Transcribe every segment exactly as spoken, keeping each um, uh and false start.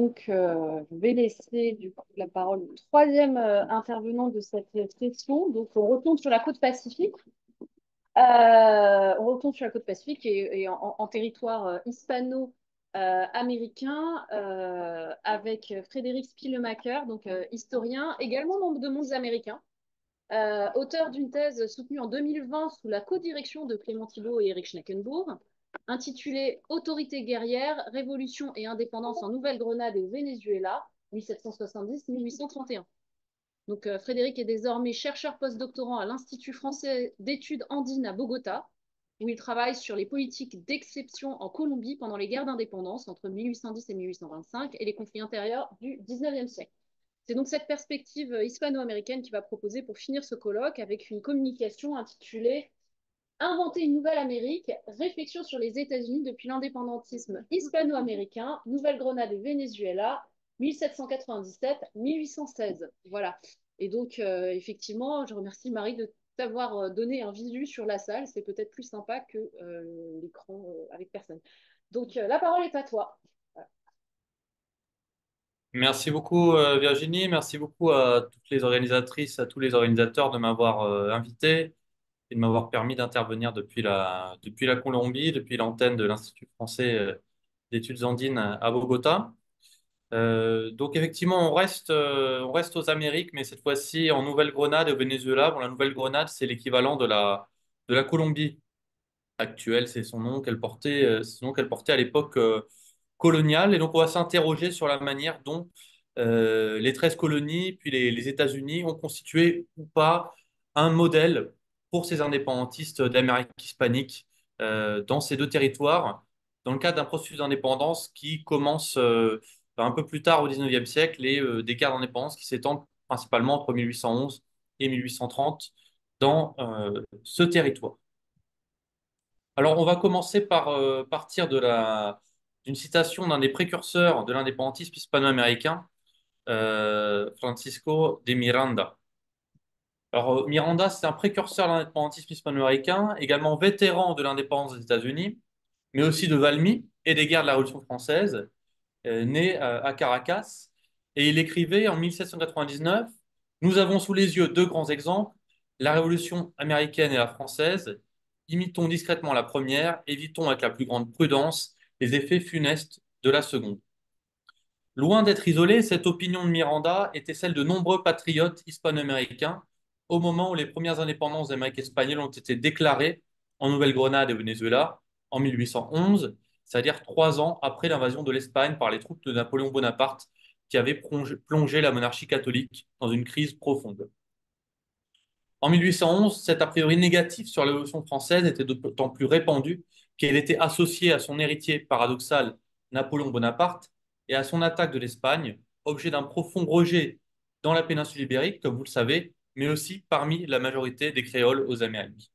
Donc, euh, je vais laisser du coup la parole au troisième euh, intervenant de cette session. Donc, on retourne sur la côte Pacifique. Euh, on retourne sur la côte Pacifique et, et en, en territoire euh, hispano-américain euh, avec Frédéric Spillemaker, donc euh, historien, également membre de Mondes américains, euh, auteur d'une thèse soutenue en deux mille vingt sous la codirection de Clément Thibault et Eric Schneckenbourg, intitulée Autorité guerrière, révolution et indépendance en Nouvelle-Grenade et au Venezuela, mille sept cent soixante-dix à mille huit cent trente et un. Donc, euh, Frédéric est désormais chercheur postdoctorant à l'Institut français d'études andines à Bogota, où il travaille sur les politiques d'exception en Colombie pendant les guerres d'indépendance entre mille huit cent dix et mille huit cent vingt-cinq et les conflits intérieurs du dix-neuvième siècle. C'est donc cette perspective hispano-américaine qui va proposer pour finir ce colloque avec une communication intitulée Inventer une nouvelle Amérique, réflexion sur les États-Unis depuis l'indépendantisme hispano-américain, Nouvelle-Grenade et Venezuela, mille sept cent quatre-vingt-dix-sept à mille huit cent seize. Voilà. Et donc, euh, effectivement, je remercie Marie de t'avoir euh, donné un visu sur la salle. C'est peut-être plus sympa que euh, l'écran euh, avec personne. Donc, euh, la parole est à toi. Voilà. Merci beaucoup euh, Virginie, merci beaucoup à toutes les organisatrices, à tous les organisateurs de m'avoir euh, invité et de m'avoir permis d'intervenir depuis la, depuis la Colombie, depuis l'antenne de l'Institut français euh, d'études andines à Bogota. Euh, donc effectivement, on reste, euh, on reste aux Amériques, mais cette fois-ci en Nouvelle-Grenade et au Venezuela. Bon, la Nouvelle-Grenade, c'est l'équivalent de la, de la Colombie actuelle, c'est son nom qu'elle portait, euh, c'est son nom qu'elle portait à l'époque euh, coloniale. Et donc, on va s'interroger sur la manière dont euh, les treize colonies, puis les, les États-Unis ont constitué ou pas un modèle pour ces indépendantistes d'Amérique hispanique euh, dans ces deux territoires, dans le cadre d'un processus d'indépendance qui commence euh, un peu plus tard au dix-neuvième siècle et euh, des guerres d'indépendance qui s'étendent principalement entre mille huit cent onze et mille huit cent trente dans euh, ce territoire. Alors, on va commencer par euh, partir de la, d'une citation d'un des précurseurs de l'indépendantisme hispano-américain, euh, Francisco de Miranda. Alors, euh, Miranda, c'est un précurseur de l'indépendantisme hispano-américain, également vétéran de l'indépendance des États-Unis, mais aussi de Valmy et des guerres de la Révolution française, euh, né euh, à Caracas. Et il écrivait en mille sept cent quatre-vingt-dix-neuf, nous avons sous les yeux deux grands exemples, la Révolution américaine et la française. Imitons discrètement la première, évitons avec la plus grande prudence les effets funestes de la seconde. Loin d'être isolée, cette opinion de Miranda était celle de nombreux patriotes hispano-américains au moment où les premières indépendances d'Amérique espagnole ont été déclarées en Nouvelle-Grenade et au Venezuela en mille huit cent onze, c'est-à-dire trois ans après l'invasion de l'Espagne par les troupes de Napoléon Bonaparte qui avaient plongé plongé la monarchie catholique dans une crise profonde. En mille huit cent onze, cet a priori négatif sur la Révolution française était d'autant plus répandu qu'elle était associée à son héritier paradoxal, Napoléon Bonaparte, et à son attaque de l'Espagne, objet d'un profond rejet dans la péninsule ibérique, comme vous le savez, mais aussi parmi la majorité des créoles aux Amériques.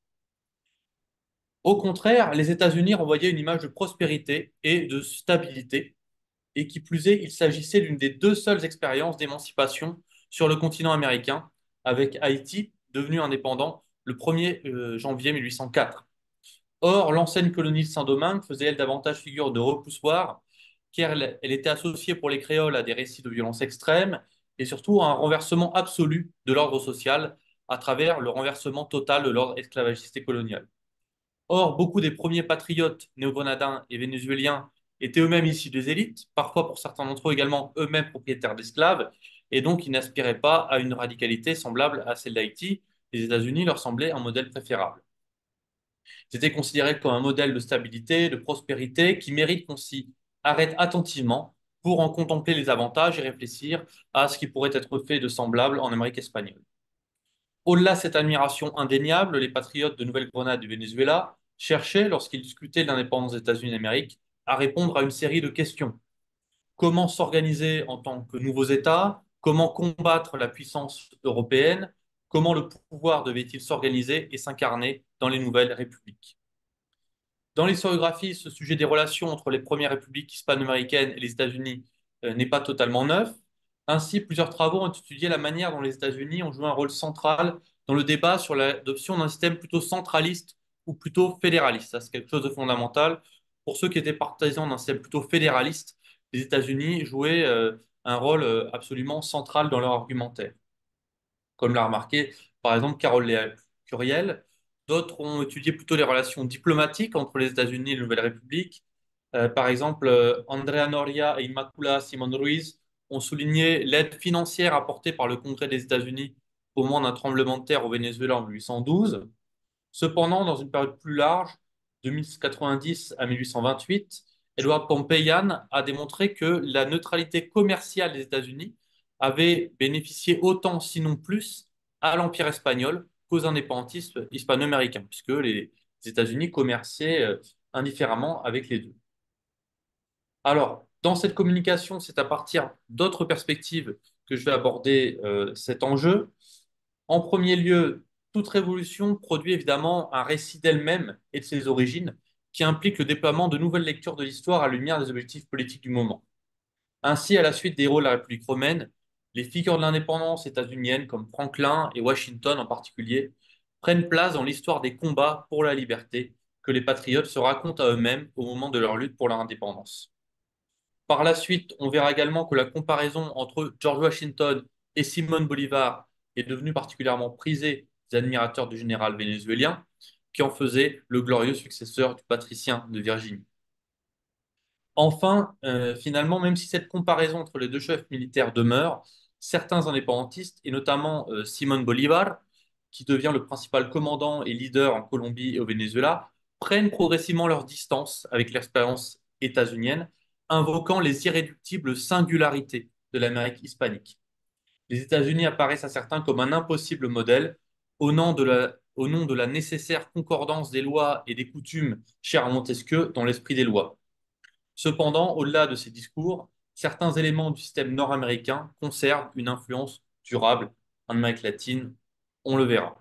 Au contraire, les États-Unis renvoyaient une image de prospérité et de stabilité, et qui plus est, il s'agissait d'une des deux seules expériences d'émancipation sur le continent américain, avec Haïti devenu indépendant le premier euh, janvier mille huit cent quatre. Or, l'ancienne colonie de Saint-Domingue faisait, elle, davantage figure de repoussoir, car elle, elle était associée pour les créoles à des récits de violence extrême et surtout à un renversement absolu de l'ordre social à travers le renversement total de l'ordre esclavagiste et colonial. Or, beaucoup des premiers patriotes néo-grenadins et vénézuéliens étaient eux-mêmes issus des élites, parfois pour certains d'entre eux également eux-mêmes propriétaires d'esclaves, et donc ils n'aspiraient pas à une radicalité semblable à celle d'Haïti. Les États-Unis leur semblaient un modèle préférable. C'était considéré comme un modèle de stabilité, de prospérité, qui mérite qu'on s'y arrête attentivement pour en contempler les avantages et réfléchir à ce qui pourrait être fait de semblable en Amérique espagnole. Au-delà de cette admiration indéniable, les patriotes de Nouvelle-Grenade du Venezuela cherchaient, lorsqu'ils discutaient de l'indépendance des États-Unis d'Amérique, à répondre à une série de questions. Comment s'organiser en tant que nouveaux États? Comment combattre la puissance européenne? Comment le pouvoir devait-il s'organiser et s'incarner dans les nouvelles républiques? Dans l'historiographie, ce sujet des relations entre les premières républiques hispano-américaines et les États-Unis euh, n'est pas totalement neuf. Ainsi, plusieurs travaux ont étudié la manière dont les États-Unis ont joué un rôle central dans le débat sur l'adoption d'un système plutôt centraliste ou plutôt fédéraliste. Ça, c'est quelque chose de fondamental. Pour ceux qui étaient partisans d'un système plutôt fédéraliste, les États-Unis jouaient euh, un rôle euh, absolument central dans leur argumentaire, comme l'a remarqué par exemple Carole Léa Curiel. D'autres ont étudié plutôt les relations diplomatiques entre les États-Unis et la Nouvelle République. Euh, par exemple, euh, Andrea Noria et Immacula Simón Ruiz ont souligné l'aide financière apportée par le Congrès des États-Unis au moment d'un tremblement de terre au Venezuela en mille huit cent douze. Cependant, dans une période plus large, de mille quatre-vingt-dix à mille huit cent vingt-huit, Edward Pompeian a démontré que la neutralité commerciale des États-Unis avait bénéficié autant, sinon plus, à l'Empire espagnol qu'aux indépendantistes hispano-américains, puisque les États-Unis commerçaient euh, indifféremment avec les deux. Alors, dans cette communication, c'est à partir d'autres perspectives que je vais aborder euh, cet enjeu. En premier lieu, toute révolution produit évidemment un récit d'elle-même et de ses origines qui implique le déploiement de nouvelles lectures de l'histoire à la lumière des objectifs politiques du moment. Ainsi, à la suite des héros de la République romaine, les figures de l'indépendance états-unienne comme Franklin et Washington en particulier prennent place dans l'histoire des combats pour la liberté que les patriotes se racontent à eux-mêmes au moment de leur lutte pour leur indépendance. Par la suite, on verra également que la comparaison entre George Washington et Simón Bolívar est devenue particulièrement prisée des admirateurs du général vénézuélien, qui en faisait le glorieux successeur du patricien de Virginie. Enfin, euh, finalement, même si cette comparaison entre les deux chefs militaires demeure, certains indépendantistes, et notamment euh, Simón Bolívar, qui devient le principal commandant et leader en Colombie et au Venezuela, prennent progressivement leur distance avec l'expérience états-unienne, invoquant les irréductibles singularités de l'Amérique hispanique. Les États-Unis apparaissent à certains comme un impossible modèle au nom de la, au nom de la nécessaire concordance des lois et des coutumes chères à Montesquieu dans l'esprit des lois. Cependant, au-delà de ces discours, certains éléments du système nord-américain conservent une influence durable en Amérique latine. On le verra.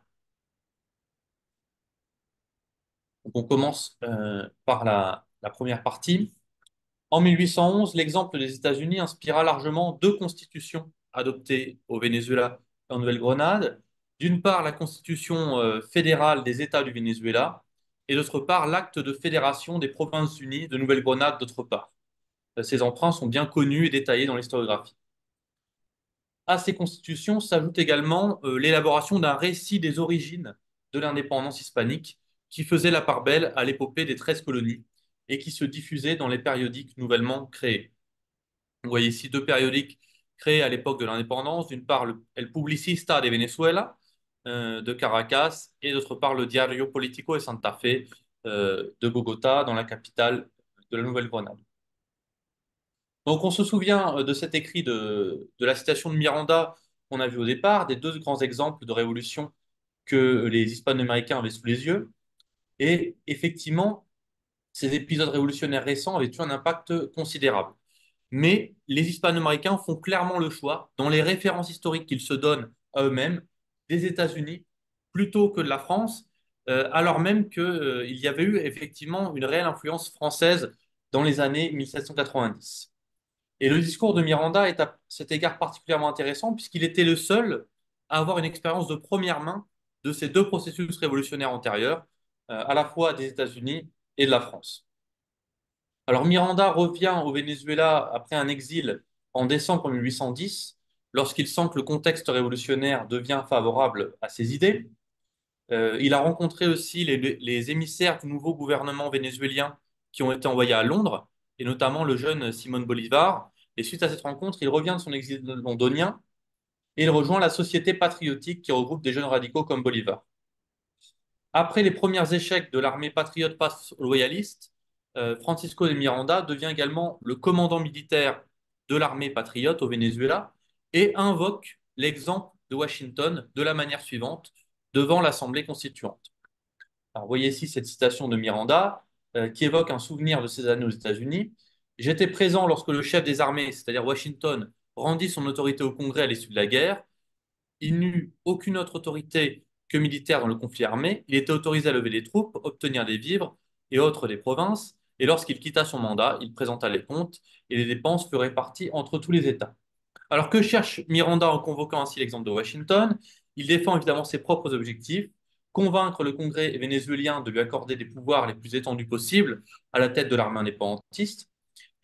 Donc, on commence euh, par la, la première partie. En mille huit cent onze, l'exemple des États-Unis inspira largement deux constitutions adoptées au Venezuela et en Nouvelle-Grenade. D'une part, la constitution euh, fédérale des États du Venezuela et d'autre part, l'acte de fédération des Provinces unies de Nouvelle-Grenade d'autre part. Euh, Ces emprunts sont bien connus et détaillés dans l'historiographie. À ces constitutions s'ajoute également euh, l'élaboration d'un récit des origines de l'indépendance hispanique qui faisait la part belle à l'épopée des treize colonies et qui se diffusait dans les périodiques nouvellement créés. Vous voyez ici deux périodiques créés à l'époque de l'indépendance. D'une part, le El Publicista de Venezuela euh, de Caracas et d'autre part le Diario Político de Santa Fe euh, de Bogota, dans la capitale de la Nouvelle-Grenade. Donc on se souvient euh, de cet écrit de, de la citation de Miranda qu'on a vu au départ, des deux grands exemples de révolution que les Hispano-Américains avaient sous les yeux. Et effectivement, ces épisodes révolutionnaires récents avaient eu un impact considérable. Mais les Hispano-Américains font clairement le choix, dans les références historiques qu'ils se donnent à eux-mêmes, des États-Unis plutôt que de la France, euh, alors même qu'il euh, y avait eu effectivement une réelle influence française dans les années mille sept cent quatre-vingt-dix. Et le discours de Miranda est à cet égard particulièrement intéressant puisqu'il était le seul à avoir une expérience de première main de ces deux processus révolutionnaires antérieurs, euh, à la fois des États-Unis et de la France. Alors Miranda revient au Venezuela après un exil en décembre mille huit cent dix, lorsqu'il sent que le contexte révolutionnaire devient favorable à ses idées. Euh, il a rencontré aussi les, les émissaires du nouveau gouvernement vénézuélien qui ont été envoyés à Londres, et notamment le jeune Simón Bolívar. Et suite à cette rencontre, il revient de son exil londonien et il rejoint la Société patriotique qui regroupe des jeunes radicaux comme Bolívar. Après les premiers échecs de l'armée patriote face aux loyalistes, euh, Francisco de Miranda devient également le commandant militaire de l'armée patriote au Venezuela et invoque l'exemple de Washington de la manière suivante devant l'Assemblée constituante. Alors, vous voyez ici cette citation de Miranda euh, qui évoque un souvenir de ses années aux États-Unis. J'étais présent lorsque le chef des armées, c'est-à-dire Washington, rendit son autorité au Congrès à l'issue de la guerre. Il n'eut aucune autre autorité que militaire dans le conflit armé. Il était autorisé à lever les troupes, obtenir des vivres et autres des provinces. Et lorsqu'il quitta son mandat, il présenta les comptes et les dépenses furent réparties entre tous les États. Alors que cherche Miranda en convoquant ainsi l'exemple de Washington? Il défend évidemment ses propres objectifs, convaincre le Congrès vénézuélien de lui accorder des pouvoirs les plus étendus possibles à la tête de l'armée indépendantiste,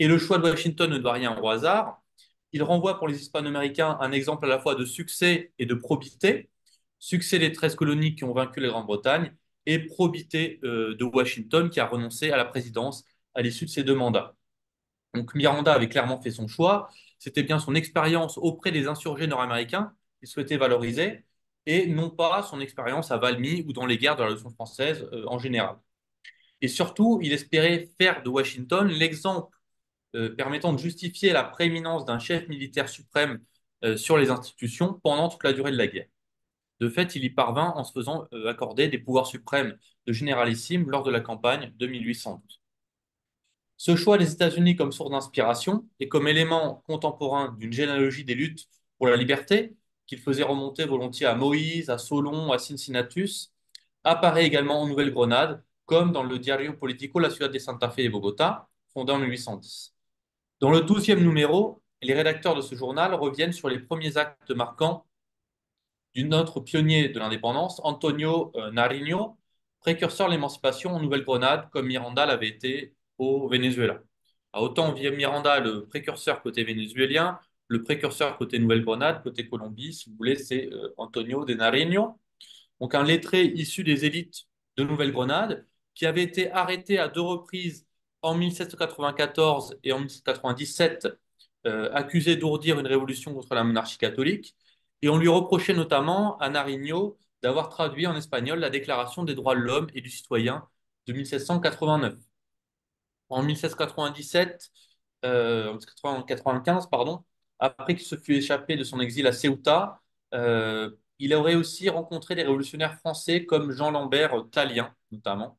Et le choix de Washington ne doit rien au hasard. Il renvoie pour les Hispano-Américains un exemple à la fois de succès et de probité. Succès des treize colonies qui ont vaincu la Grande-Bretagne et probité euh, de Washington qui a renoncé à la présidence à l'issue de ses deux mandats. Donc Miranda avait clairement fait son choix. C'était bien son expérience auprès des insurgés nord-américains qu'il souhaitait valoriser et non pas son expérience à Valmy ou dans les guerres de la Révolution française euh, en général. Et surtout, il espérait faire de Washington l'exemple euh, permettant de justifier la prééminence d'un chef militaire suprême euh, sur les institutions pendant toute la durée de la guerre. De fait, il y parvint en se faisant euh, accorder des pouvoirs suprêmes de généralissime lors de la campagne de mille huit cent douze. Ce choix des États-Unis comme source d'inspiration et comme élément contemporain d'une généalogie des luttes pour la liberté, qu'il faisait remonter volontiers à Moïse, à Solon, à Cincinnatus, apparaît également en Nouvelle-Grenade, comme dans le Diario Politico La Ciudad de Santa Fe de Bogotá, fondé en mille huit cent dix. Dans le douzième numéro, les rédacteurs de ce journal reviennent sur les premiers actes marquants d'un autre pionnier de l'indépendance, Antonio euh, Nariño, précurseur de l'émancipation en Nouvelle-Grenade, comme Miranda l'avait été au Venezuela. Alors, autant Miranda, le précurseur côté vénézuélien, le précurseur côté Nouvelle-Grenade, côté Colombie, si vous voulez, c'est euh, Antonio de Nariño, donc un lettré issu des élites de Nouvelle-Grenade, qui avait été arrêté à deux reprises en mille sept cent quatre-vingt-quatorze et en mille sept cent quatre-vingt-dix-sept, euh, accusé d'ourdir une révolution contre la monarchie catholique. Et on lui reprochait notamment à Nariño d'avoir traduit en espagnol la Déclaration des droits de l'homme et du citoyen de mille sept cent quatre-vingt-neuf. En mille sept cent quatre-vingt-dix-sept, euh, quatre-vingt-quinze, pardon, après qu'il se fût échappé de son exil à Ceuta, euh, il aurait aussi rencontré des révolutionnaires français comme Jean Lambert Tallien, notamment.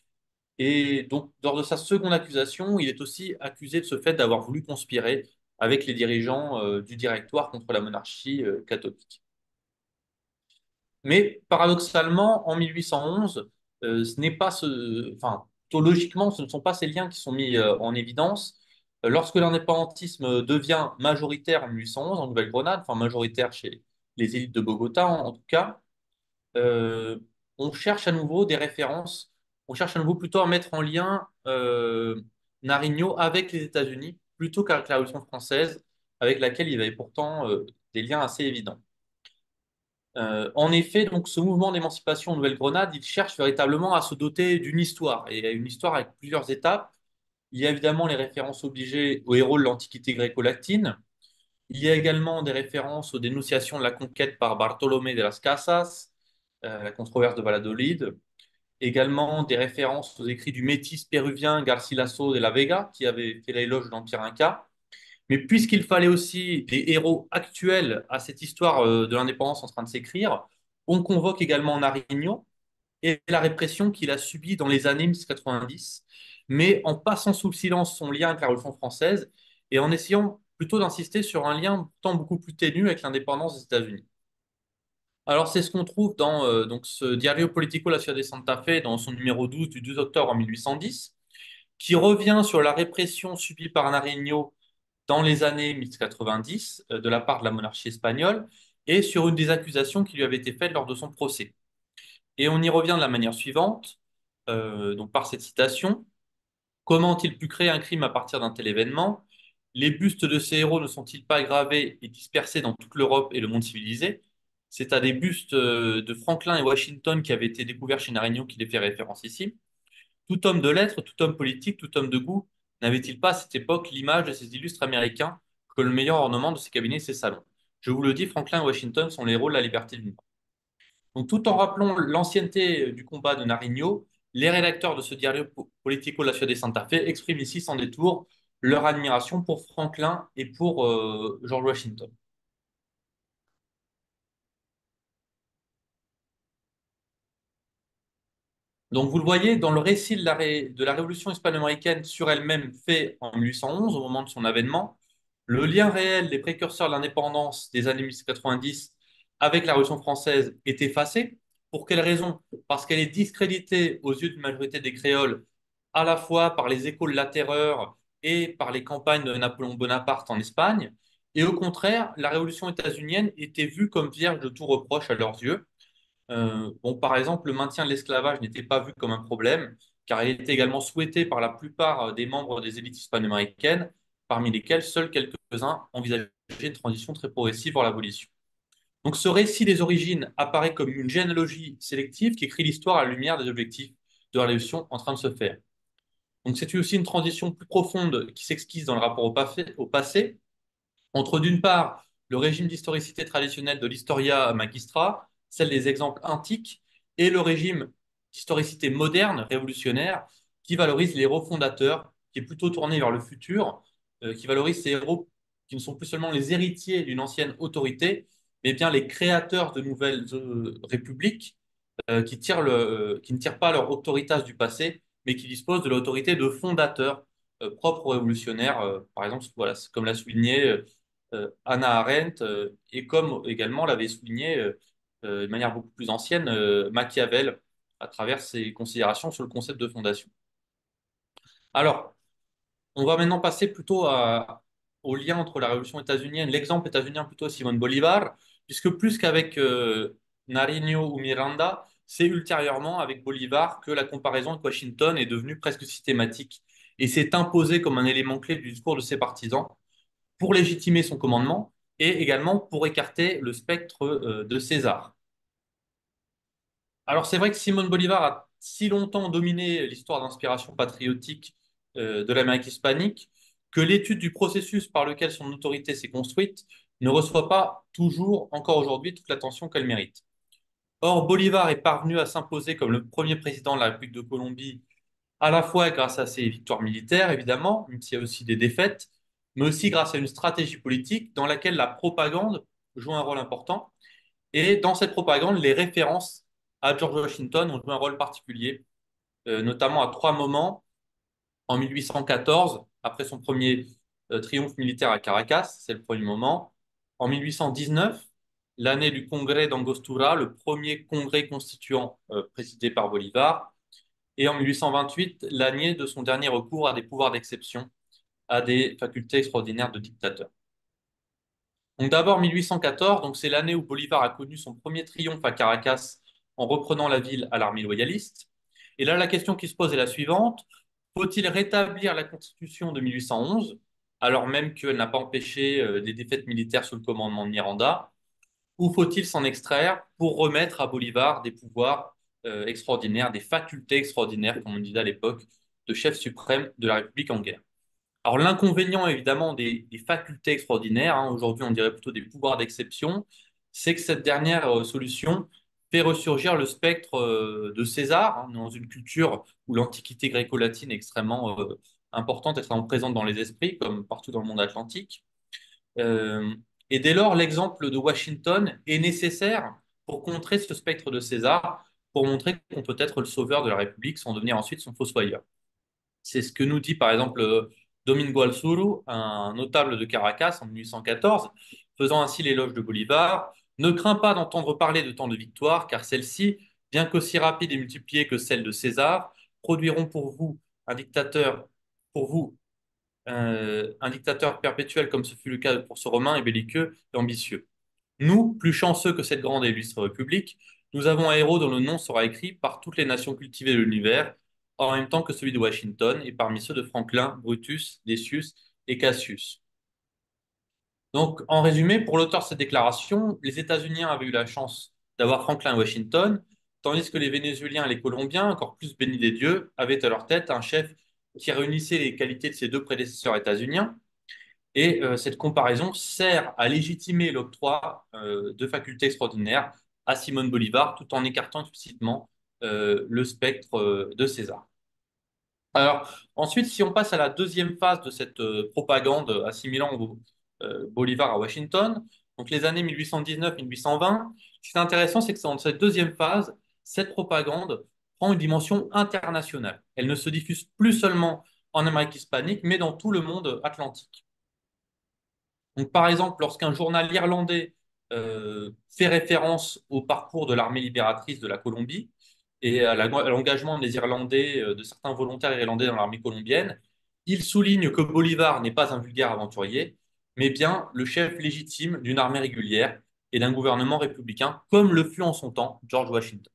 Et donc, lors de sa seconde accusation, il est aussi accusé de ce fait d'avoir voulu conspirer avec les dirigeants euh, du Directoire contre la monarchie euh, catholique. Mais paradoxalement, en mille huit cent onze, euh, ce n'est pas ce, enfin, plutôt logiquement, ce ne sont pas ces liens qui sont mis euh, en évidence. Euh, lorsque l'indépendantisme devient majoritaire en mille huit cent onze en Nouvelle-Grenade, enfin majoritaire chez les élites de Bogota en, en tout cas, euh, on cherche à nouveau des références, on cherche à nouveau plutôt à mettre en lien euh, Nariño avec les États-Unis plutôt qu'avec la Révolution française, avec laquelle il y avait pourtant euh, des liens assez évidents. Euh, en effet, donc, ce mouvement d'émancipation en Nouvelle-Grenade, il cherche véritablement à se doter d'une histoire, et une histoire avec plusieurs étapes. Il y a évidemment les références obligées aux héros de l'Antiquité gréco-latine. Il y a également des références aux dénonciations de la conquête par Bartolomé de las Casas, euh, la controverse de Valladolid. Également des références aux écrits du métis péruvien Garcilaso de la Vega, qui avait fait l'éloge de l'Empire Inca. Mais puisqu'il fallait aussi des héros actuels à cette histoire euh, de l'indépendance en train de s'écrire, on convoque également Nariño et la répression qu'il a subie dans les années mille neuf cent quatre-vingt-dix, mais en passant sous le silence son lien avec la Révolution française et en essayant plutôt d'insister sur un lien pourtant beaucoup plus ténu avec l'indépendance des États-Unis. Alors, c'est ce qu'on trouve dans euh, donc ce Diario Politico La Ciudad de Santa Fe, dans son numéro douze du douze octobre mille huit cent dix, qui revient sur la répression subie par Nariño dans les années mille neuf cent quatre-vingt-dix euh, de la part de la monarchie espagnole et sur une des accusations qui lui avait été faites lors de son procès. Et on y revient de la manière suivante, euh, donc par cette citation. Comment ont-ils pu créer un crime à partir d'un tel événement? Les bustes de ces héros ne sont-ils pas gravés et dispersés dans toute l'Europe et le monde civilisé? C'est à des bustes euh, de Franklin et Washington qui avaient été découverts chez Nariño qu'il est fait référence ici. Tout homme de lettres, tout homme politique, tout homme de goût, n'avait-il pas à cette époque l'image de ces illustres Américains que le meilleur ornement de ses cabinets et ses salons? Je vous le dis, Franklin et Washington sont les héros de la liberté du Nord. Donc, tout en rappelant l'ancienneté du combat de Nariño, les rédacteurs de ce diario Politico La Ciudad de Santa Fe expriment ici sans détour leur admiration pour Franklin et pour euh, George Washington. Donc, vous le voyez, dans le récit de la, ré- de la révolution hispano-américaine sur elle-même fait en mille huit cent onze, au moment de son avènement, le lien réel des précurseurs de l'indépendance des années mille sept cent quatre-vingt-dix avec la Révolution française est effacé. Pour quelle raison? Parce qu'elle est discréditée aux yeux d'une majorité des créoles, à la fois par les échos de la terreur et par les campagnes de Napoléon Bonaparte en Espagne. Et au contraire, la Révolution états-unienne était vue comme vierge de tout reproche à leurs yeux. Euh, bon, par exemple, le maintien de l'esclavage n'était pas vu comme un problème, car il était également souhaité par la plupart des membres des élites hispano-américaines, parmi lesquels seuls quelques-uns envisageaient une transition très progressive vers l'abolition. Donc ce récit des origines apparaît comme une généalogie sélective qui écrit l'histoire à la lumière des objectifs de la révolution en train de se faire. Donc c'est aussi une transition plus profonde qui s'esquisse dans le rapport au, passé, au passé, entre d'une part le régime d'historicité traditionnel de l'historia magistra, celle des exemples antiques, et le régime d'historicité moderne, révolutionnaire, qui valorise les héros fondateurs, qui est plutôt tourné vers le futur, euh, qui valorise ces héros qui ne sont plus seulement les héritiers d'une ancienne autorité, mais bien les créateurs de nouvelles euh, républiques, euh, qui, tirent le, euh, qui ne tirent pas leur autoritas du passé, mais qui disposent de l'autorité de fondateurs euh, propres aux révolutionnaires. Euh, par exemple, voilà, comme l'a souligné euh, euh, Hannah Arendt, euh, et comme également l'avait souligné euh, euh, de manière beaucoup plus ancienne euh, Machiavel à travers ses considérations sur le concept de fondation. Alors, on va maintenant passer plutôt à- au lien entre la révolution états-unienne, l'exemple états-unien plutôt Simone Bolivar, puisque plus qu'avec euh, Nariño ou Miranda, c'est ultérieurement avec Bolivar que la comparaison avec Washington est devenue presque systématique et s'est imposée comme un élément clé du discours de ses partisans pour légitimer son commandement et également pour écarter le spectre euh, de César. Alors c'est vrai que Simone Bolivar a si longtemps dominé l'histoire d'inspiration patriotique euh, de l'Amérique hispanique que l'étude du processus par lequel son autorité s'est construite ne reçoit pas toujours, encore aujourd'hui, toute l'attention qu'elle mérite. Or, Bolivar est parvenu à s'imposer comme le premier président de la République de Colombie, à la fois grâce à ses victoires militaires, évidemment, même s'il y a aussi des défaites, mais aussi grâce à une stratégie politique dans laquelle la propagande joue un rôle important. Et dans cette propagande, les références à George Washington ont joué un rôle particulier, euh, notamment à trois moments. En mille huit cent quatorze, après son premier euh, triomphe militaire à Caracas, c'est le premier moment. En mille huit cent dix-neuf, l'année du congrès d'Angostura, le premier congrès constituant euh, présidé par Bolivar. Et en mille huit cent vingt-huit, l'année de son dernier recours à des pouvoirs d'exception, à des facultés extraordinaires de dictateur. Donc d'abord mille huit cent quatorze, donc c'est l'année où Bolivar a connu son premier triomphe à Caracas en reprenant la ville à l'armée loyaliste. Et là, la question qui se pose est la suivante. Faut-il rétablir la constitution de mille huit cent onze, alors même qu'elle n'a pas empêché euh, des défaites militaires sous le commandement de Miranda, ou faut-il s'en extraire pour remettre à Bolivar des pouvoirs euh, extraordinaires, des facultés extraordinaires, comme on disait à l'époque, de chef suprême de la République en guerre? Alors, l'inconvénient, évidemment, des, des facultés extraordinaires, hein, aujourd'hui on dirait plutôt des pouvoirs d'exception, c'est que cette dernière euh, solution fait ressurgir le spectre euh, de César, hein, dans une culture où l'antiquité gréco-latine est extrêmement euh, importante, extrêmement présente dans les esprits, comme partout dans le monde atlantique. Euh, et dès lors, l'exemple de Washington est nécessaire pour contrer ce spectre de César, pour montrer qu'on peut être le sauveur de la République sans devenir ensuite son fossoyeur. C'est ce que nous dit par exemple euh, Domingo Alzuru, un notable de Caracas en mille huit cent quatorze, faisant ainsi l'éloge de Bolivar. Ne crains pas d'entendre parler de tant de victoires, car celles-ci, bien qu'aussi rapides et multipliées que celles de César, produiront pour vous un dictateur, pour vous, euh, un dictateur perpétuel comme ce fut le cas pour ce Romain et belliqueux et ambitieux. Nous, plus chanceux que cette grande et illustre république, nous avons un héros dont le nom sera écrit par toutes les nations cultivées de l'univers, en même temps que celui de Washington et parmi ceux de Franklin, Brutus, Decius et Cassius. Donc, en résumé, pour l'auteur de cette déclaration, les États-Unis avaient eu la chance d'avoir Franklin et Washington, tandis que les Vénézuéliens et les Colombiens, encore plus bénis des dieux, avaient à leur tête un chef qui réunissait les qualités de ses deux prédécesseurs états-uniens. Et euh, cette comparaison sert à légitimer l'octroi euh, de facultés extraordinaires à Simone Bolivar, tout en écartant explicitement euh, le spectre euh, de César. Alors, ensuite, si on passe à la deuxième phase de cette euh, propagande assimilant euh, Bolivar à Washington, donc les années mille huit cent dix-neuf à mille huit cent vingt, ce qui est intéressant, c'est que dans cette deuxième phase, cette propagande prend une dimension internationale. Elle ne se diffuse plus seulement en Amérique hispanique, mais dans tout le monde atlantique. Donc, par exemple, lorsqu'un journal irlandais euh, fait référence au parcours de l'armée libératrice de la Colombie et à la- à l'engagement des Irlandais, euh, de certains volontaires irlandais dans l'armée colombienne, il souligne que Bolivar n'est pas un vulgaire aventurier, mais bien le chef légitime d'une armée régulière et d'un gouvernement républicain, comme le fut en son temps George Washington.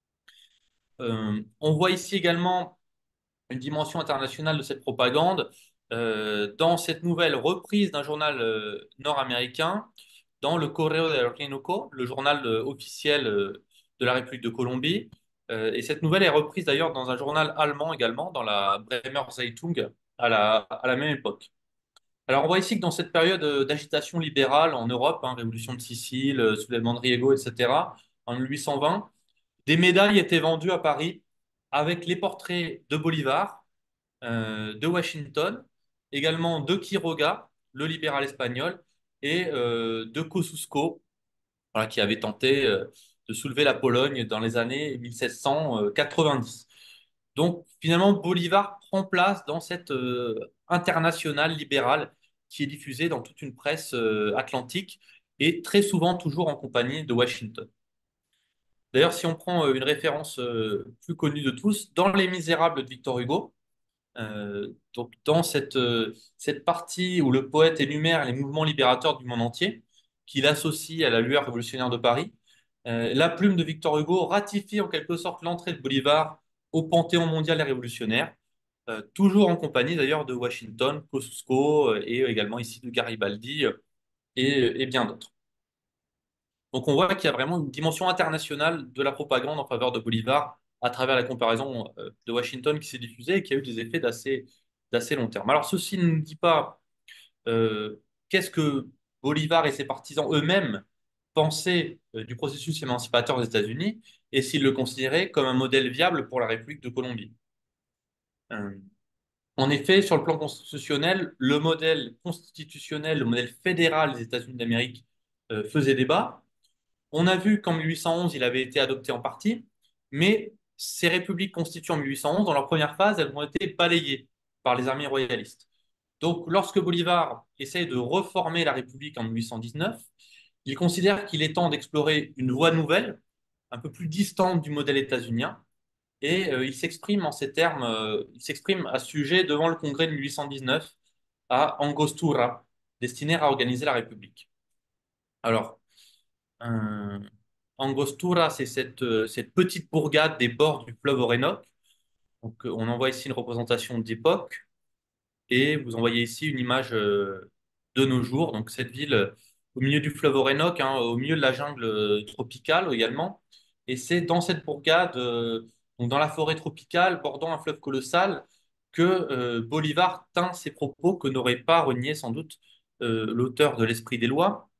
Euh, on voit ici également une dimension internationale de cette propagande euh, dans cette nouvelle reprise d'un journal euh, nord-américain, dans le Correo del Orinoco, le journal euh, officiel euh, de la République de Colombie. Euh, et cette nouvelle est reprise d'ailleurs dans un journal allemand également, dans la Bremer Zeitung, à la, à la même époque. Alors on voit ici que dans cette période euh, d'agitation libérale en Europe, hein, Révolution de Sicile, euh, soulèvement de Riego, et cetera, en mille huit cent vingt, des médailles étaient vendues à Paris avec les portraits de Bolivar, euh, de Washington, également de Quiroga, le libéral espagnol, et euh, de Kosciuszko, voilà, qui avait tenté euh, de soulever la Pologne dans les années mille sept cent quatre-vingt-dix. Donc finalement, Bolivar prend place dans cette euh, internationale libérale qui est diffusée dans toute une presse euh, atlantique et très souvent toujours en compagnie de Washington. D'ailleurs, si on prend euh, une référence euh, plus connue de tous, dans Les Misérables de Victor Hugo, euh, donc dans cette, euh, cette partie où le poète énumère les mouvements libérateurs du monde entier, qu'il associe à la lueur révolutionnaire de Paris, euh, la plume de Victor Hugo ratifie en quelque sorte l'entrée de Bolivar au Panthéon mondial des révolutionnaires, euh, toujours en compagnie d'ailleurs de Washington, Kosciuszko euh, et également ici de Garibaldi euh, et, et bien d'autres. Donc on voit qu'il y a vraiment une dimension internationale de la propagande en faveur de Bolivar à travers la comparaison euh, de Washington qui s'est diffusée et qui a eu des effets d'assez d'assez long terme. Alors ceci ne nous dit pas euh, qu'est-ce que Bolivar et ses partisans eux-mêmes pensaient euh, du processus émancipateur des États-Unis et s'ils le considéraient comme un modèle viable pour la République de Colombie. Euh, En effet, sur le plan constitutionnel, le modèle constitutionnel, le modèle fédéral des États-Unis d'Amérique euh, faisait débat. On a vu qu'en mille huit cent onze, il avait été adopté en partie, mais ces républiques constituées en mille huit cent onze, dans leur première phase, elles ont été balayées par les armées royalistes. Donc, lorsque Bolivar essaye de reformer la République en mille huit cent dix-neuf, il considère qu'il est temps d'explorer une voie nouvelle, un peu plus distante du modèle états-unien, et euh, il s'exprime en ces termes, euh, il s'exprime à ce sujet devant le Congrès de mille huit cent dix-neuf à Angostura, destiné à organiser la République. Alors, euh, Angostura, c'est cette, euh, cette petite bourgade des bords du fleuve Orénoque. Donc, euh, on en voit ici une représentation d'époque et vous en voyez ici une image euh, de nos jours. Donc, cette ville euh, au milieu du fleuve Orénoque, hein, au milieu de la jungle euh, tropicale également. Et c'est dans cette bourgade, euh, donc dans la forêt tropicale, bordant un fleuve colossal, que euh, Bolivar tint ses propos que n'aurait pas renié sans doute euh, l'auteur de l'Esprit des lois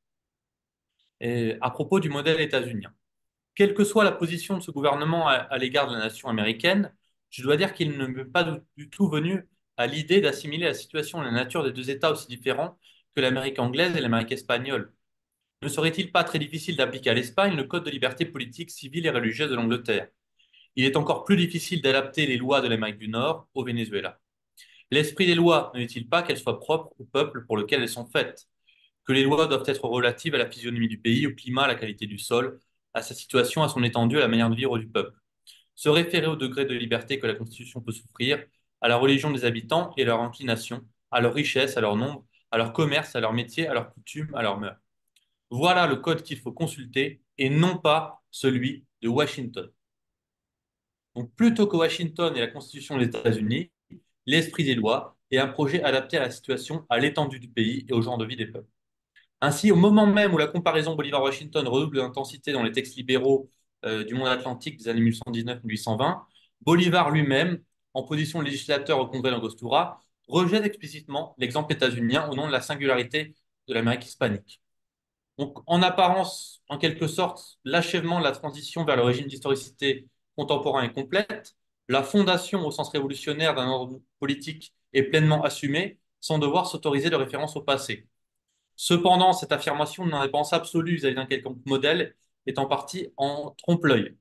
et à propos du modèle états-unien. Quelle que soit la position de ce gouvernement à, à l'égard de la nation américaine, je dois dire qu'il ne m'est pas du, du tout venu à l'idée d'assimiler la situation et la nature des deux États aussi différents que l'Amérique anglaise et l'Amérique espagnole. Ne serait-il pas très difficile d'appliquer à l'Espagne le code de liberté politique, civile et religieuse de l'Angleterre? Il est encore plus difficile d'adapter les lois de l'Amérique du Nord au Venezuela. L'esprit des lois ne dit-il pas qu'elles soient propres au peuple pour lequel elles sont faites? Que les lois doivent être relatives à la physionomie du pays, au climat, à la qualité du sol, à sa situation, à son étendue, à la manière de vivre du peuple. Se référer au degré de liberté que la Constitution peut souffrir, à la religion des habitants et leur inclination, à leur richesse, à leur nombre, à leur commerce, à leur métier, à leurs coutumes, à leurs mœurs. Voilà le code qu'il faut consulter et non pas celui de Washington. Donc plutôt que Washington et la Constitution des États-Unis, l'esprit des lois est un projet adapté à la situation, à l'étendue du pays et au genre de vie des peuples. Ainsi, au moment même où la comparaison Bolivar-Washington redouble d'intensité dans les textes libéraux euh, du monde atlantique des années mille huit cent dix-neuf mille huit cent vingt, Bolivar lui-même, en position de législateur au Congrès d'Angostura, rejette explicitement l'exemple états-unien au nom de la singularité de l'Amérique hispanique. Donc, en apparence, en quelque sorte, l'achèvement de la transition vers le régime d'historicité contemporain est complète, la fondation au sens révolutionnaire d'un ordre politique est pleinement assumée, sans devoir s'autoriser de référence au passé. Cependant, cette affirmation de l'indépendance absolue vis-à-vis d'un quelconque modèle est en partie en trompe-l'œil.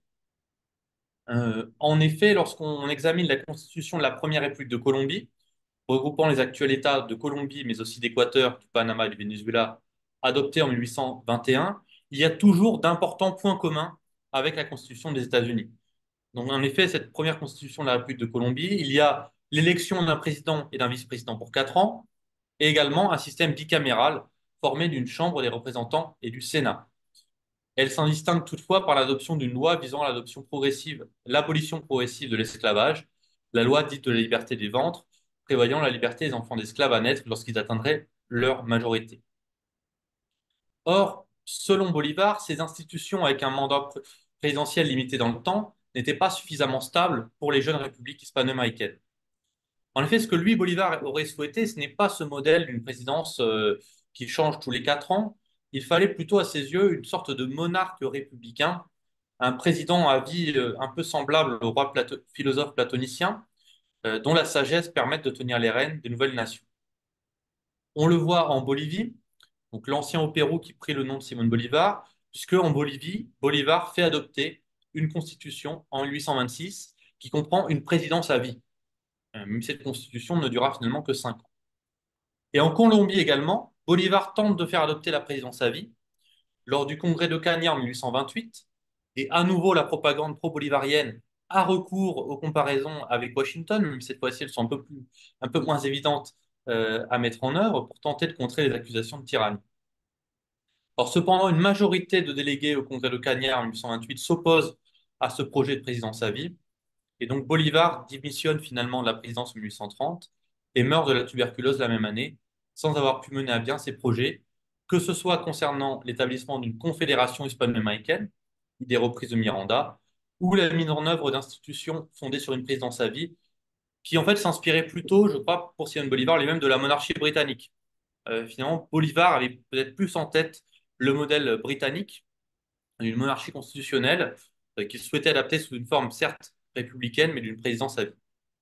Euh, en effet, lorsqu'on examine la constitution de la première République de Colombie, regroupant les actuels États de Colombie, mais aussi d'Équateur, du Panama et du Venezuela, adoptée en mille huit cent vingt et un, il y a toujours d'importants points communs avec la constitution des États-Unis. Donc, en effet, cette première constitution de la République de Colombie, il y a l'élection d'un président et d'un vice-président pour quatre ans, et également un système bicaméral formé d'une Chambre des représentants et du Sénat. Elle s'en distingue toutefois par l'adoption d'une loi visant à l'adoption progressive, l'abolition progressive de l'esclavage, la loi dite de la liberté des ventres, prévoyant la liberté des enfants d'esclaves à naître lorsqu'ils atteindraient leur majorité. Or, selon Bolivar, ces institutions avec un mandat pr- présidentiel limité dans le temps n'étaient pas suffisamment stables pour les jeunes républiques hispano-américaines. En effet, ce que lui, Bolivar, aurait souhaité, ce n'est pas ce modèle d'une présidence euh, qui change tous les quatre ans. Il fallait plutôt, à ses yeux, une sorte de monarque républicain, un président à vie euh, un peu semblable au roi plato- philosophe platonicien, euh, dont la sagesse permette de tenir les rênes des nouvelles nations. On le voit en Bolivie, donc l'ancien au Pérou qui prit le nom de Simón Bolivar, puisque en Bolivie, Bolivar fait adopter une constitution en mille huit cent vingt-six qui comprend une présidence à vie. Euh, Mais cette constitution ne durera finalement que cinq ans. Et en Colombie également, Bolivar tente de faire adopter la présidence à vie lors du congrès de Cañar en mille huit cent vingt-huit. Et à nouveau, la propagande pro-bolivarienne a recours aux comparaisons avec Washington, même cette fois-ci, elles sont un peu plus, un peu moins évidentes euh, à mettre en œuvre pour tenter de contrer les accusations de tyrannie. Or, cependant, une majorité de délégués au congrès de Cañar en mille huit cent vingt-huit s'oppose à ce projet de présidence à vie. Et donc Bolivar démissionne finalement de la présidence en mille huit cent trente et meurt de la tuberculose la même année, sans avoir pu mener à bien ses projets, que ce soit concernant l'établissement d'une confédération hispano-américaine, idée reprise de Miranda, ou la mise en œuvre d'institutions fondées sur une présidence à vie, qui en fait s'inspirait plutôt, je crois, pour Simon Bolivar, lui-même de la monarchie britannique. Euh, finalement, Bolivar avait peut-être plus en tête le modèle britannique, d'une monarchie constitutionnelle, euh, qu'il souhaitait adapter sous une forme certes républicaine, mais d'une présidence à vie.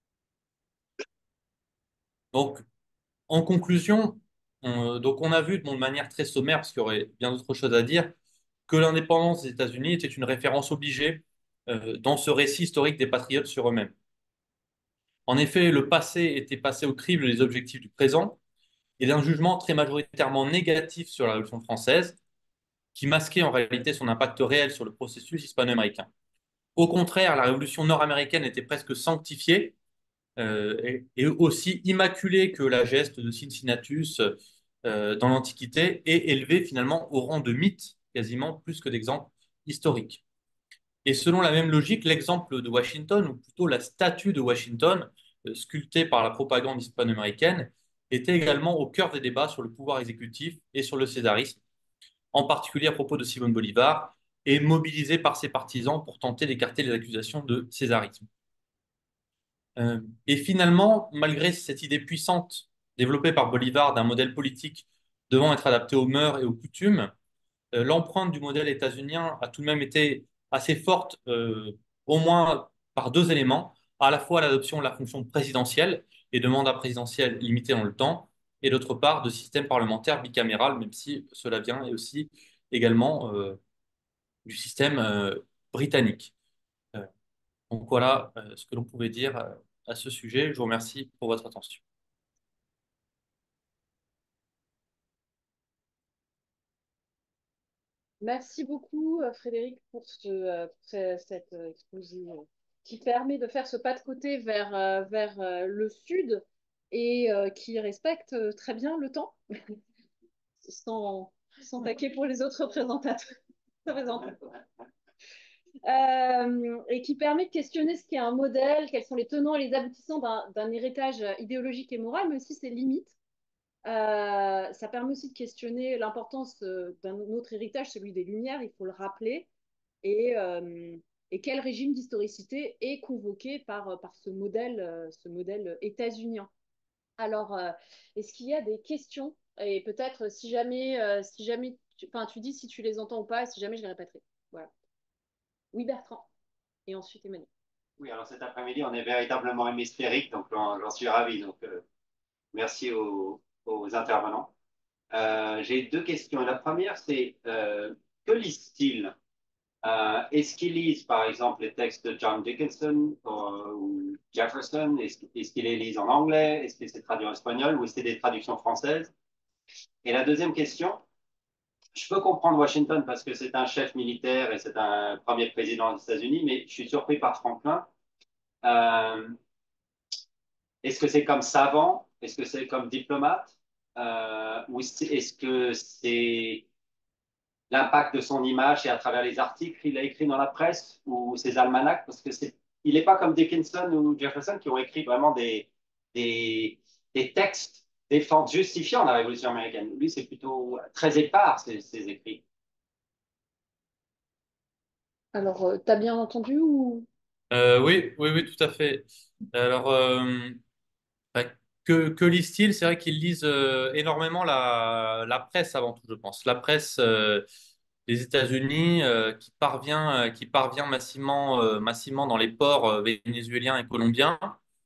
Donc, en conclusion, on, donc on a vu de manière très sommaire, parce qu'il y aurait bien d'autres choses à dire, que l'indépendance des États-Unis était une référence obligée euh, dans ce récit historique des patriotes sur eux-mêmes. En effet, le passé était passé au crible des objectifs du présent et d'un jugement très majoritairement négatif sur la Révolution française, qui masquait en réalité son impact réel sur le processus hispano-américain. Au contraire, la Révolution nord-américaine était presque sanctifiée euh, et, et aussi immaculée que la geste de Cincinnatus euh, dans l'Antiquité et élevée finalement au rang de mythe, quasiment plus que d'exemple historique. Et selon la même logique, l'exemple de Washington, ou plutôt la statue de Washington, euh, sculptée par la propagande hispano-américaine, était également au cœur des débats sur le pouvoir exécutif et sur le césarisme, en particulier à propos de Simón Bolivar, et mobilisée par ses partisans pour tenter d'écarter les accusations de césarisme. Euh, et finalement, malgré cette idée puissante développée par Bolivar d'un modèle politique devant être adapté aux mœurs et aux coutumes, euh, l'empreinte du modèle états-unien a tout de même été assez forte, euh, au moins par deux éléments, à la fois l'adoption de la fonction présidentielle et de mandat présidentiel limité dans le temps, et d'autre part de système parlementaire bicaméral, même si cela vient et aussi également euh, du système euh, britannique. Euh, donc voilà euh, ce que l'on pouvait dire euh, à ce sujet. Je vous remercie pour votre attention. Merci beaucoup, euh, Frédéric, pour, ce, euh, pour ce- cette euh, exposé euh, qui permet de faire ce pas de côté vers, euh, vers euh, le sud et euh, qui respecte euh, très bien le temps, sans, sans taquer pour les autres représentateurs. Représentants. Euh, et qui permet de questionner ce qu'est un modèle, quels sont les tenants et les aboutissants d'un d'un héritage idéologique et moral, mais aussi ses limites. Euh, ça permet aussi de questionner l'importance euh, d'un autre héritage, celui des Lumières, il faut le rappeler, et, euh, et quel régime d'historicité est convoqué par, par ce modèle, euh, ce modèle états-unien. Alors, euh, est-ce qu'il y a des questions? Et peut-être si jamais, euh, si jamais, tu, enfin, tu dis si tu les entends ou pas, et si jamais je les répéterai. Voilà. Oui, Bertrand. Et ensuite Emmanuel. Oui, alors cet après-midi, on est véritablement hémisphérique, donc j'en suis ravi. Donc, euh, merci aux, aux intervenants. Euh, j'ai deux questions. La première, c'est euh, que lisent-ils? Euh, Est-ce qu'ils lisent, par exemple, les textes de John Dickinson ou, ou Jefferson? Est-ce est qu'ils les lisent en anglais? Est-ce que c'est traduit en espagnol ou est-ce que c'est des traductions françaises? Et la deuxième question, je peux comprendre Washington parce que c'est un chef militaire et c'est un premier président des États-Unis, mais je suis surpris par Franklin. Euh, Est-ce que c'est comme savant? Est-ce que c'est comme diplomate? Euh, ou est-ce que c'est l'impact de son image et à travers les articles qu'il a écrits dans la presse ou ses almanachs, parce que c'est, il n'est pas comme Dickinson ou Jefferson qui ont écrit vraiment des, des, des textes défendant, justifiant la Révolution américaine. Lui, c'est plutôt très épars, ses, ses écrits. Alors, euh, t'as bien entendu ou... Euh, oui, oui, oui, tout à fait. Alors, euh, bah, que, que lisent-ils? C'est vrai qu'ils lisent euh, énormément la, la presse avant tout, je pense. La presse euh, des États-Unis euh, qui parvient, euh, qui parvient massivement, euh, massivement dans les ports euh, vénézuéliens et colombiens.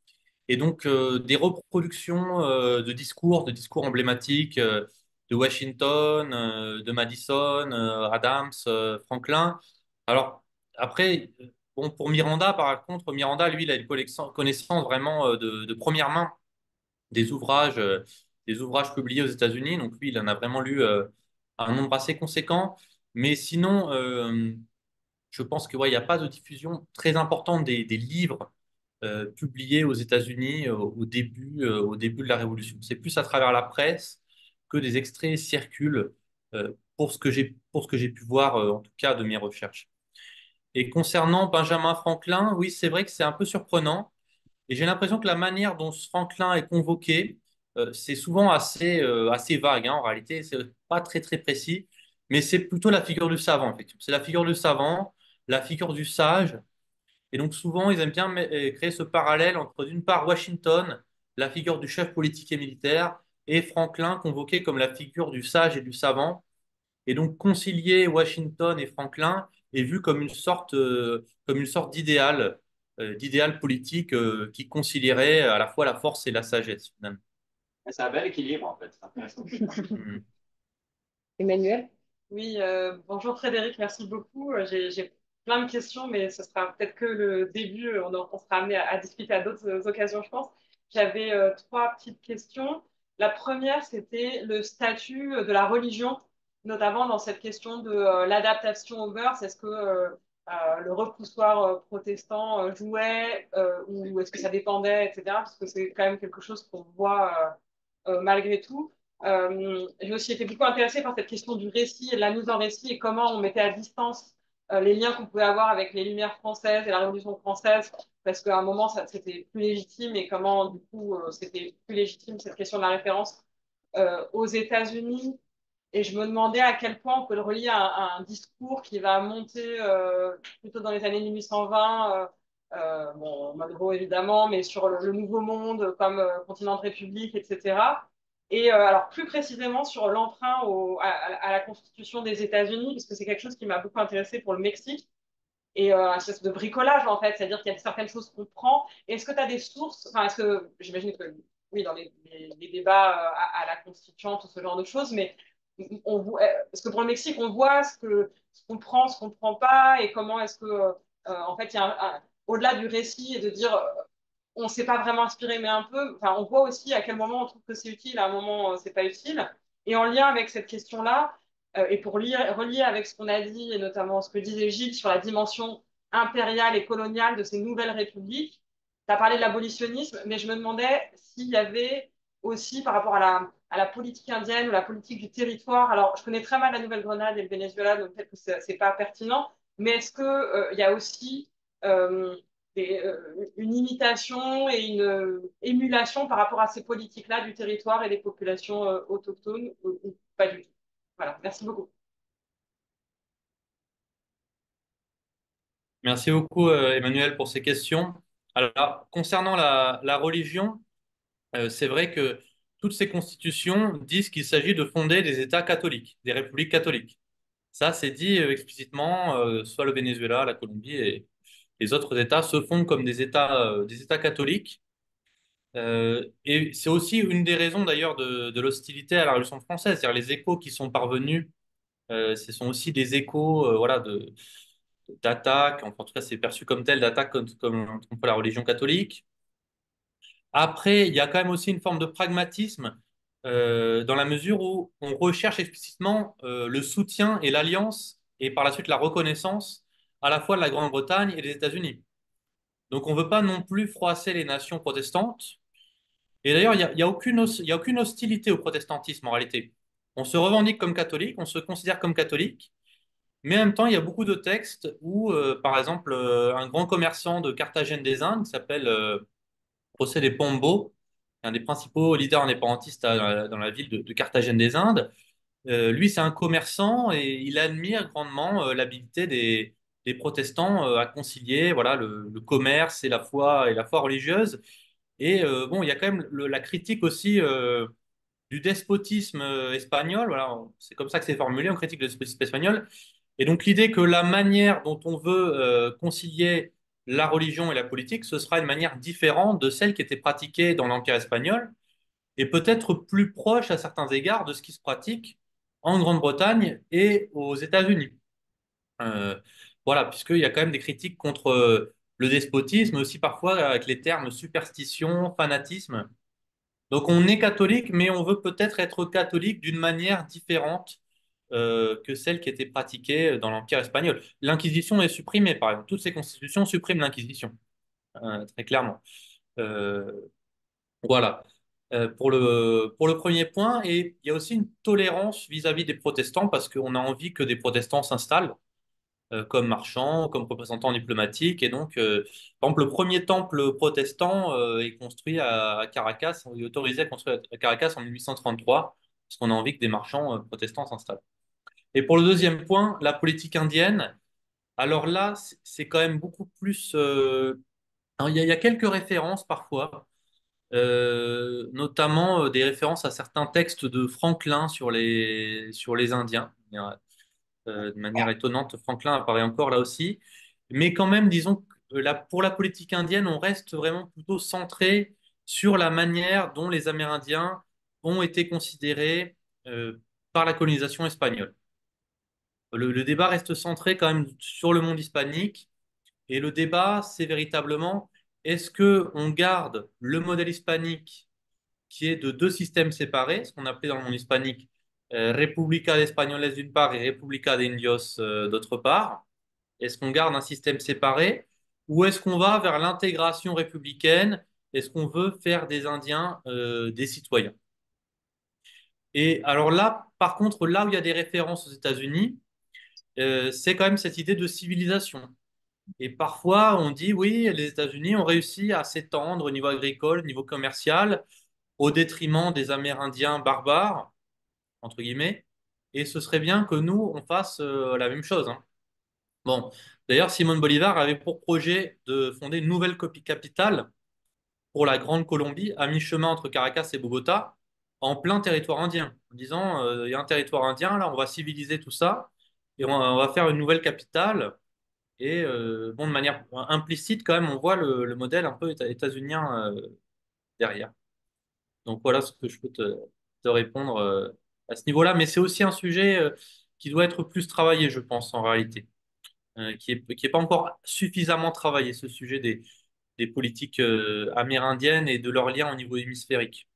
Et donc, euh, des reproductions euh, de discours, de discours emblématiques euh, de Washington, euh, de Madison, euh, Adams, euh, Franklin. Alors, après, euh, bon, pour Miranda, par contre, Miranda, lui, il a une collection- connaissance vraiment euh, de, de première main des ouvrages, euh, des ouvrages publiés aux États-Unis. Donc, lui, il en a vraiment lu euh, un nombre assez conséquent. Mais sinon, euh, je pense que, ouais, il n'y a pas de diffusion très importante des, des livres euh, publiés aux États-Unis euh, au début, euh, au début de la Révolution. C'est plus à travers la presse que des extraits circulent euh, pour ce que j'ai, pour ce que j'ai pu voir, euh, en tout cas, de mes recherches. Et concernant Benjamin Franklin, oui, c'est vrai que c'est un peu surprenant. Et j'ai l'impression que la manière dont ce Franklin est convoqué, euh, c'est souvent assez, euh, assez vague, hein, en réalité, c'est pas très très précis, mais c'est plutôt la figure du savant, effectivement. C'est la figure du savant, la figure du sage, et donc souvent ils aiment bien mé- euh, créer ce parallèle entre d'une part Washington, la figure du chef politique et militaire, et Franklin convoqué comme la figure du sage et du savant, et donc concilier Washington et Franklin est vu comme une sorte, euh, comme une sorte d'idéal, euh, d'idéal politique euh, qui concilierait à la fois la force et la sagesse, finalement. C'est un bel équilibre, en fait. C'est intéressant. Mhm. Emmanuel? Oui, euh, bonjour Frédéric, merci beaucoup. Euh, J'ai, j'ai plein de questions, mais ce sera peut-être que le début. On, en- on sera amené à, à discuter à d'autres euh, occasions, je pense. J'avais euh, trois petites questions. La première, c'était le statut euh, de la religion, notamment dans cette question de euh, l'adaptation aux mœurs. Est-ce que euh, euh, le repoussoir euh, protestant euh, jouait euh, ou est-ce que ça dépendait, et cetera. Parce que c'est quand même quelque chose qu'on voit euh, euh, malgré tout. Euh, j'ai aussi été beaucoup intéressée par cette question du récit et de la mise en récit et comment on mettait à distance euh, les liens qu'on pouvait avoir avec les Lumières françaises et la Révolution française, parce qu'à un moment, ça, c'était plus légitime et comment, du coup, euh, c'était plus légitime cette question de la référence euh, aux États-Unis. Et je me demandais à quel point on peut le relier à, à un discours qui va monter euh, plutôt dans les années mille huit cent vingt, euh, euh, bon, Monroe évidemment, mais sur le, le Nouveau Monde comme euh, continent de république, et cetera. Et euh, alors plus précisément sur l'emprunt au, à, à, la Constitution des États-Unis, parce que c'est quelque chose qui m'a beaucoup intéressé pour le Mexique, et euh, un espèce de bricolage en fait, c'est-à-dire qu'il y a certaines choses qu'on prend. Est-ce que tu as des sources, enfin, est-ce que, j'imagine que oui, dans les, les, les débats euh, à, à, la Constituante, tout ce genre de choses, mais on voit, parce que pour le Mexique, on voit ce que ce qu'on prend, ce qu'on ne prend pas, et comment est-ce que, euh, en fait, il y a un, un, au-delà du récit et de dire euh, on ne s'est pas vraiment inspiré, mais un peu, enfin, on voit aussi à quel moment on trouve que c'est utile, à un moment, euh, c'est pas utile. Et en lien avec cette question-là, euh, et pour lier, relier avec ce qu'on a dit, et notamment ce que disait Gilles sur la dimension impériale et coloniale de ces nouvelles républiques, tu as parlé de l'abolitionnisme, mais je me demandais s'il y avait aussi par rapport à la, à la politique indienne ou la politique du territoire. Alors, je connais très mal la Nouvelle-Grenade et le Venezuela, donc peut-être que ce n'est pas pertinent, mais est-ce qu'il euh, y a aussi euh, des, euh, une imitation et une euh, émulation par rapport à ces politiques-là du territoire et des populations euh, autochtones ou, ou pas du tout? Voilà, merci beaucoup. Merci beaucoup, euh, Emmanuel, pour ces questions. Alors, concernant la, la religion, euh, c'est vrai que toutes ces constitutions disent qu'il s'agit de fonder des États catholiques, des républiques catholiques. Ça, c'est dit euh, explicitement, euh, soit le Venezuela, la Colombie et les autres États se fondent comme des États, euh, des États catholiques. Euh, et c'est aussi une des raisons d'ailleurs de, de l'hostilité à la Révolution française, c'est-à-dire les échos qui sont parvenus, euh, ce sont aussi des échos, euh, voilà, de, d'attaques, enfin, en tout cas c'est perçu comme tel, d'attaques contre, comme- contre la religion catholique. Après, il y a quand même aussi une forme de pragmatisme euh, dans la mesure où on recherche explicitement euh, le soutien et l'alliance et par la suite la reconnaissance à la fois de la Grande-Bretagne et des États-Unis. Donc on ne veut pas non plus froisser les nations protestantes. Et d'ailleurs, il n'y a, il y a aucune, hos- il y a aucune hostilité au protestantisme en réalité. on se revendique comme catholique, on se considère comme catholique, mais en même temps, il y a beaucoup de textes où, euh, par exemple, euh, un grand commerçant de Carthagène des Indes qui s'appelle euh, José de Pombo, un des principaux leaders indépendantistes à- dans la, dans la ville de, de Carthagène des Indes. Euh, lui, c'est un commerçant et il admire grandement euh, l'habilité des, des protestants euh, à concilier voilà, le, le commerce et la foi, et la foi religieuse. Et euh, bon, il y a quand même le- la critique aussi euh, du despotisme euh, espagnol. Voilà, c'est comme ça que c'est formulé, on critique le despotisme espagnol. Et donc l'idée que la manière dont on veut euh, concilier la religion et la politique, ce sera une manière différente de celle qui était pratiquée dans l'Empire espagnol et peut-être plus proche à certains égards de ce qui se pratique en Grande-Bretagne et aux États-Unis. Euh, voilà, puisqu'il y a quand même des critiques contre euh, le despotisme, mais aussi parfois avec les termes superstition, fanatisme. Donc on est catholique, mais on veut peut-être être catholique d'une manière différente euh, que celle qui était pratiquée dans l'Empire espagnol. L'Inquisition est supprimée, par exemple. Toutes ces constitutions suppriment l'Inquisition, euh, très clairement. Euh, voilà. Euh, pour le, pour le premier point, et il y a aussi une tolérance vis-à-vis des protestants parce qu'on a envie que des protestants s'installent euh, comme marchands, comme représentants diplomatiques. Et donc, euh, par exemple, le premier temple protestant euh, est construit à, à Caracas, on est autorisé à construire à Caracas en mille huit cent trente-trois, parce qu'on a envie que des marchands euh, protestants s'installent. Et pour le deuxième point, la politique indienne, alors là, c'est c'est quand même beaucoup plus... euh, alors, il y a, il y a quelques références parfois, euh, notamment euh, des références à certains textes de Franklin sur les, sur les Indiens. Euh, de manière étonnante, Franklin apparaît encore là aussi. Mais quand même, disons que la- pour la politique indienne, on reste vraiment plutôt centré sur la manière dont les Amérindiens ont été considérés euh, par la colonisation espagnole. Le, le débat reste centré quand même sur le monde hispanique. Et le débat, c'est véritablement, est-ce que on garde le modèle hispanique qui est de deux systèmes séparés, ce qu'on appelait dans le monde hispanique euh, República de Españoles d'une part et República de Indios euh, d'autre part. Est-ce qu'on garde un système séparé ou est-ce qu'on va vers l'intégration républicaine? Est-ce qu'on veut faire des Indiens euh, des citoyens? Et alors là, par contre, là où il y a des références aux États-Unis, euh, c'est quand même cette idée de civilisation. Et parfois, on dit, oui, les États-Unis ont réussi à s'étendre au niveau agricole, au niveau commercial, au détriment des Amérindiens barbares, entre guillemets, et ce serait bien que nous, on fasse euh, la même chose, hein. Bon, d'ailleurs, Simone Bolivar avait pour projet de fonder une nouvelle copie capitale pour la Grande Colombie, à mi-chemin entre Caracas et Bogota, en plein territoire indien, en disant, euh, il y a un territoire indien, là, on va civiliser tout ça, et on va, on va faire une nouvelle capitale. Et euh, bon, de manière implicite, quand même, on voit le, le modèle un peu éta- états-unien euh, derrière. Donc voilà ce que je peux te, te répondre euh, à ce niveau-là. Mais c'est aussi un sujet euh, qui doit être plus travaillé, je pense, en réalité, euh, qui est, qui est pas encore suffisamment travaillé, ce sujet des, des politiques euh, amérindiennes et de leur lien au niveau hémisphérique.